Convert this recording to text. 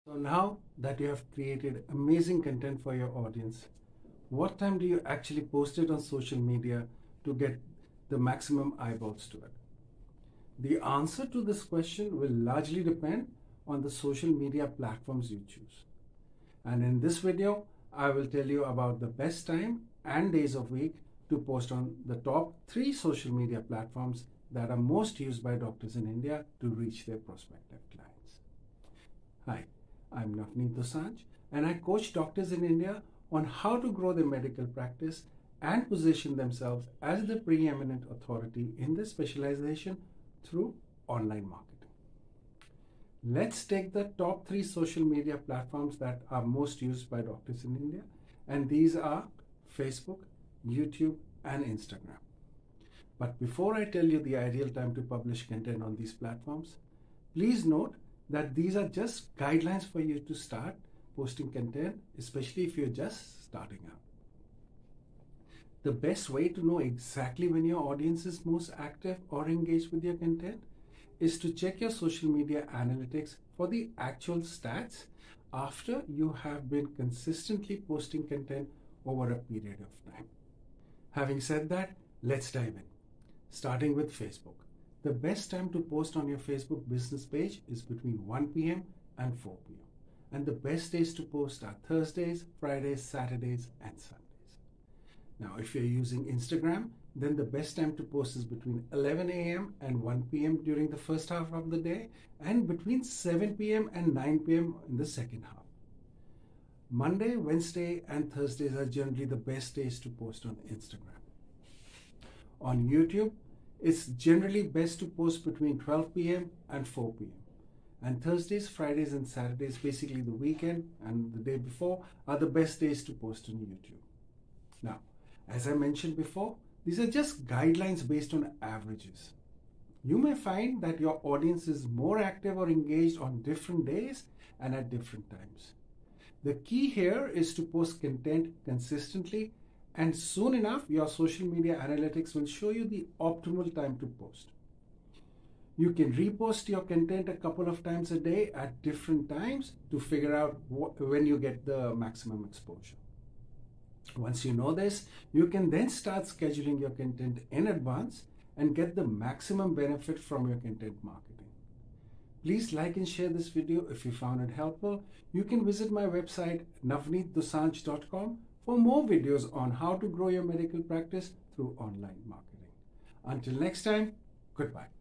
So now that you have created amazing content for your audience, what time do you actually post it on social media to get the maximum eyeballs to it? The answer to this question will largely depend on the social media platforms you choose. And in this video, I will tell you about the best time and days of week to post on the top 3 social media platforms that are most used by doctors in India to reach their prospective clients. Hi, I'm Navneet Dosanjh, and I coach doctors in India on how to grow their medical practice and position themselves as the preeminent authority in their specialization through online marketing. Let's take the top 3 social media platforms that are most used by doctors in India, and these are Facebook, YouTube, and Instagram. But before I tell you the ideal time to publish content on these platforms, please note that these are just guidelines for you to start posting content, especially if you're just starting out. The best way to know exactly when your audience is most active or engaged with your content is to check your social media analytics for the actual stats after you have been consistently posting content over a period of time. Having said that, let's dive in. Starting with Facebook. The best time to post on your Facebook business page is between 1 p.m. and 4 p.m. And the best days to post are Thursdays, Fridays, Saturdays, and Sundays. Now, if you're using Instagram, then the best time to post is between 11 a.m. and 1 p.m. during the first half of the day, and between 7 p.m. and 9 p.m. in the second half. Monday, Wednesday, and Thursdays are generally the best days to post on Instagram. On YouTube, it's generally best to post between 12 p.m. and 4 p.m. And Thursdays, Fridays, and Saturdays, basically the weekend and the day before, are the best days to post on YouTube. Now, as I mentioned before, these are just guidelines based on averages. You may find that your audience is more active or engaged on different days and at different times. The key here is to post content consistently, and soon enough, your social media analytics will show you the optimal time to post. You can repost your content a couple of times a day at different times to figure out when you get the maximum exposure. Once you know this, you can then start scheduling your content in advance and get the maximum benefit from your content marketing. Please like and share this video if you found it helpful. You can visit my website navneetdosanjh.com for more videos on how to grow your medical practice through online marketing. Until next time, goodbye.